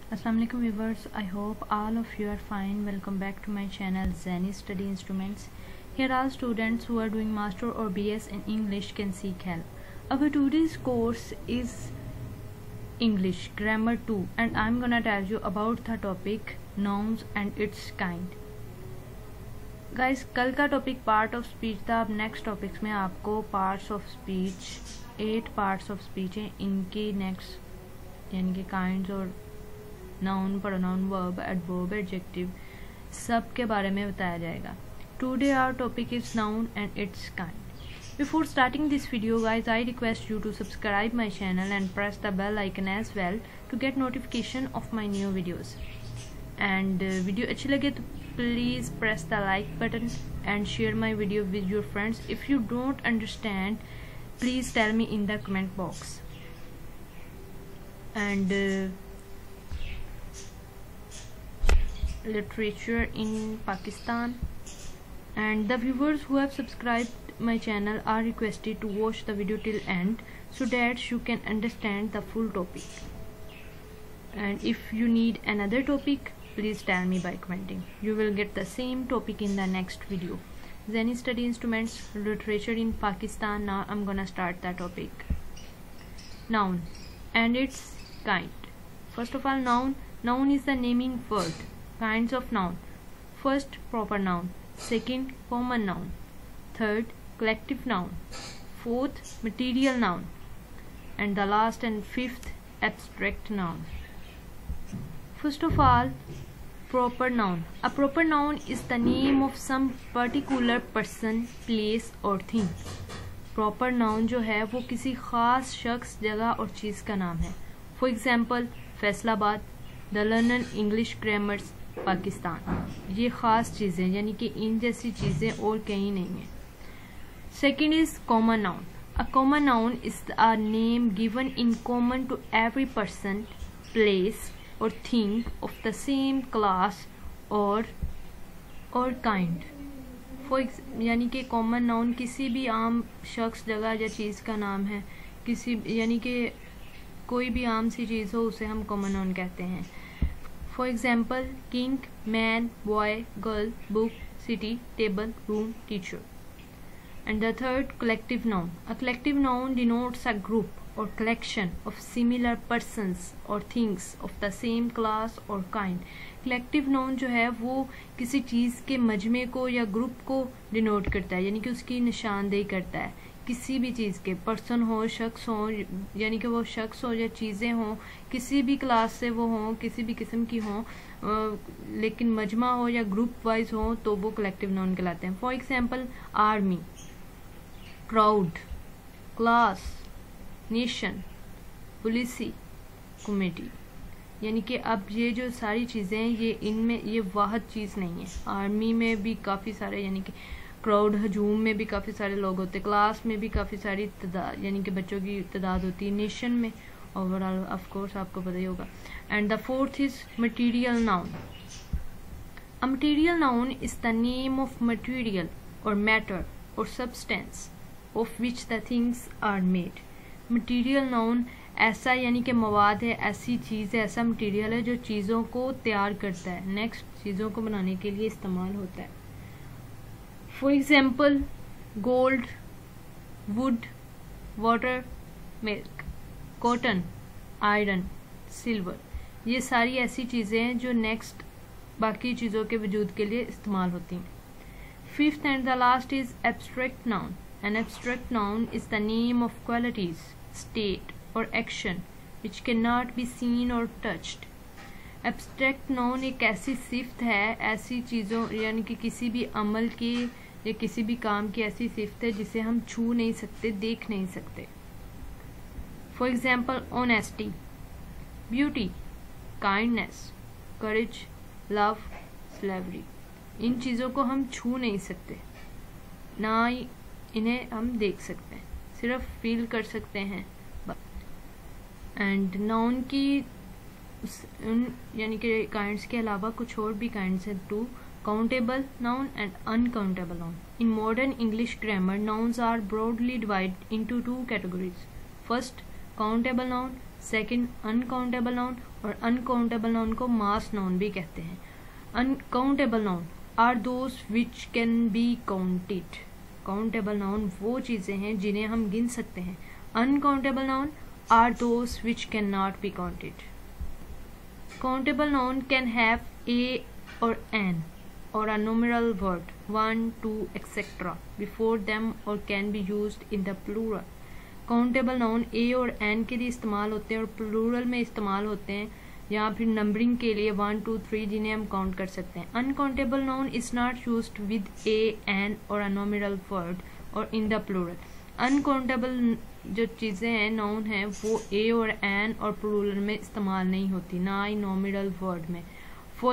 Assalamualaikum viewers, I hope all of you are fine. Welcome back to my channel Zeni Study Instruments. Here all students who are doing master or BS in English can seek help. Our today's course is English Grammar 2 and I'm gonna tell you about the topic nouns and its kind. Guys, कल का topic part of speech था. अब next topics में आपको parts of speech 8 parts of speech हैं, इनके next यानी कि काइंड्स और noun, pronoun, verb, adverb, adjective सब के बारे में बताया जाएगा. Today our topic is noun and its kind. Before starting this video guys, I request you to subscribe my channel and press the bell icon as well to get notification of my new videos. And video अच्छी लगे तो please press the like button and share my video with your friends. If you don't understand, please tell me in the comment box. And literature in Pakistan, and the viewers who have subscribed my channel are requested to watch the video till end so that you can understand the full topic. And if you need another topic, please tell me by commenting. You will get the same topic in the next video. Zeni Study Instruments, literature in Pakistan. Now I'm gonna start the topic. Noun and its kind. First of all, noun is the naming word. Kinds of noun: first, proper noun; second, common noun; third, collective noun; fourth, material noun; and the last and fifth, abstract noun. First of all, proper noun. A proper noun is the name of some particular person, place or thing. Proper noun जो है वो किसी खास शख्स, जगह और चीज़ का नाम है. For example, Faisalabad, the learner English grammars Pakistan. ये ख़ास चीज़ें यानी कि इन जैसी चीज़ें और कहीं नहीं है. Second is common noun. A common noun is a name given in common to every person, place और thing of the same class और काइंड. यानी कि कॉमन नाउन किसी भी आम शख्स, जगह या चीज़ का नाम है. किसी यानी कि कोई भी आम सी चीज़ हो उसे हम कॉमन नाउन कहते हैं. For example, king, man, boy, girl, book, city, table, room, teacher. And the third, collective noun. A collective noun denotes a group or collection of similar persons or things of the same class or kind. Collective noun जो है वो किसी चीज़ के मजमे को या group को denote करता है, यानी कि उसकी निशानदेही करता है. किसी भी चीज़ के, पर्सन हो, शख्स हो, यानी कि वो शख्स हो या चीज़ें हों, किसी भी क्लास से वो हों, किसी भी किस्म की हों, लेकिन मजमा हो या ग्रुप वाइज हो तो वो कलेक्टिव नाउन कहलाते हैं. For example, army, crowd, class, nation, police, committee. यानी कि अब ये जो सारी चीज़ें हैं ये इनमें ये वाहिद चीज़ नहीं है. आर्मी में भी काफ़ी सारे यानी कि क्राउड, हजूम में भी काफ़ी सारे लोग होते हैं. क्लास में भी काफ़ी सारी तादाद यानी कि बच्चों की तादाद होती है. नेशन में ओवरऑल ऑफ कोर्स आपको पता ही होगा. And the fourth is material noun. A material noun is the name of material और मैटर और substance of which the things are made. Material noun ऐसा यानी कि मवाद है, ऐसी चीज़ है, ऐसा मटीरियल है जो चीज़ों को तैयार करता है, नेक्स्ट चीज़ों को बनाने के लिए इस्तेमाल होता है. For example, gold, wood, water, milk, cotton, iron, silver. ये सारी ऐसी चीज़ें हैं जो नेक्स्ट बाकी चीज़ों के वजूद के लिए इस्तेमाल होती हैं. Fifth and the last is abstract noun. An abstract noun is the name of qualities, state or action which cannot be seen or touched. Abstract noun एक ऐसी सिफ्त है, ऐसी चीज़ों यानी कि किसी भी अमल की या किसी भी काम की ऐसी सिफ्त है जिसे हम छू नहीं सकते, देख नहीं सकते. For example, honesty, beauty, kindness, courage, love, slavery. इन चीज़ों को हम छू नहीं सकते, ना ही इन्हें हम देख सकते हैं, सिर्फ फील कर सकते हैं. एंड नाउन की यानी कि काइंड्स के अलावा कुछ और भी काइंड्स हैं. Two, countable noun and uncountable noun. In modern English grammar, nouns are broadly divided into two categories. First, countable noun. Second uncountable noun, और अनकाउंटेबल नाउन को मास नाउन भी कहते हैं। Uncountable noun are those which can be counted. Countable noun वो चीजें हैं जिन्हें हम गिन सकते हैं। Uncountable noun are those which can not be counted. Countable noun can have a और an or a numeral word 1, 2, etc. before them or can be used in the plural. Countable noun a और an के लिए इस्तेमाल होते हैं और plural में इस्तेमाल होते हैं, या फिर नंबरिंग के लिए 1, 2, 3 जिन्हें हम काउंट कर सकते हैं। Uncountable noun is not used with a, an और अ नॉमिनल वर्ड और इन द प्लूरल। अनकाउंटेबल जो चीज़ें हैं, नाउन हैं, वो ए और एन और प्लूरल में इस्तेमाल नहीं होती, ना ही नॉमिनल वर्ड में। For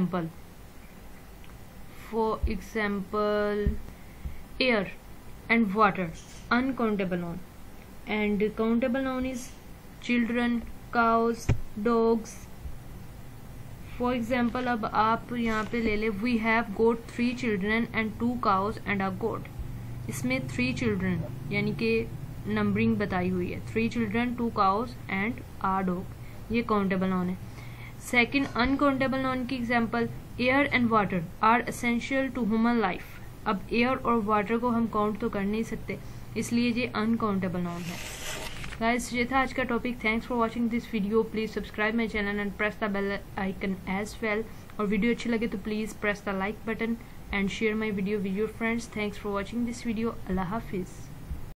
example air and water, uncountable noun, and countable noun is children, cows, dogs. For example, अब आप यहाँ पे ले ले, we have got 3 children and 2 cows and a goat. इसमें 3 children यानी कि नंबरिंग बताई हुई है, 3 children, 2 cows and a dog, ये काउंटेबल नाउन है। सेकंड अनकाउंटेबल नाउन की example air and water are essential to human life. अब एयर और वाटर को हम काउंट तो कर नहीं सकते, इसलिए ये अनकाउंटेबल नाउन है। गाइस, ये था आज का topic. Thanks for watching this video. Please subscribe my channel and press the bell icon as well. और वीडियो अच्छी लगे तो please press the like button and share my video with your friends. Thanks for watching this video. अल्लाह हाफिज।